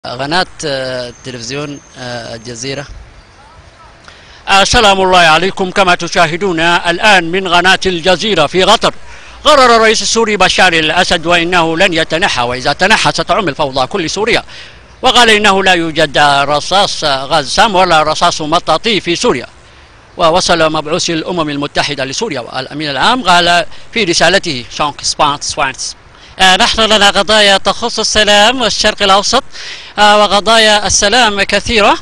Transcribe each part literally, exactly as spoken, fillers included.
قناة تلفزيون الجزيرة. سلام الله عليكم. كما تشاهدون الآن من قناة الجزيرة في قطر، قرر الرئيس السوري بشار الأسد وإنه لن يتنحى، وإذا تنحى ستعم الفوضى كل سوريا، وقال إنه لا يوجد رصاص غزام ولا رصاص مطاطي في سوريا. ووصل مبعوث الأمم المتحدة لسوريا والأمين العام قال في رسالته شونك سبانت سوانس: نحن لنا قضايا تخص السلام والشرق الأوسط، وقضايا السلام كثيرة.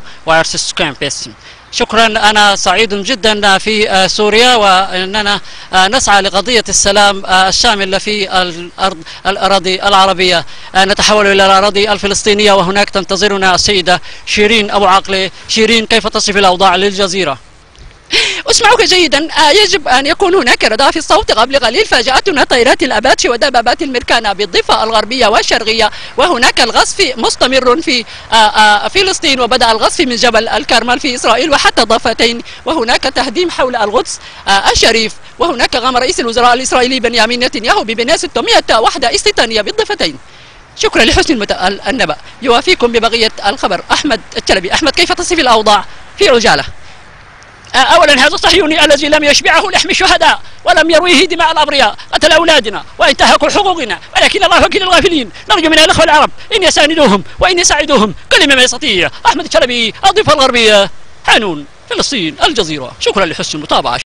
شكرا، أنا سعيد جدا في سوريا، وأننا نسعى لقضية السلام الشامل في الأرض الأراضي العربية. نتحول إلى الأراضي الفلسطينية، وهناك تنتظرنا السيدة شيرين أبو عقلة. شيرين، كيف تصف الأوضاع للجزيرة؟ أسمعك جيدا. يجب أن يكون هناك رداء في الصوت. قبل قليل فاجأتنا طائرات الأباتشي ودبابات الميركانا بالضفة الغربية والشرقية، وهناك القصف مستمر في فلسطين، وبدأ القصف من جبل الكرمل في إسرائيل وحتى ضفتين، وهناك تهديم حول القدس الشريف، وهناك قام رئيس الوزراء الإسرائيلي بنيامين نتنياهو ببناء ستمائة وحدة استيطانية بالضفتين. شكرا لحسن النبأ. يوافيكم ببقية الخبر أحمد التلبي. أحمد، كيف تصف الأوضاع في عجالة؟ أولا، هذا الصهيوني الذي لم يشبعه لحم الشهداء ولم يرويه دماء الأبرياء قتل أولادنا وانتهكوا حقوقنا، ولكن الله وكيل الغافلين. نرجو من الأخوة العرب إن يساندوهم وإن يساعدوهم كل ما يستطيع. أحمد الشلبي، الضفة الغربية، حانون، فلسطين، الجزيرة. شكرا لحسن المتابعة.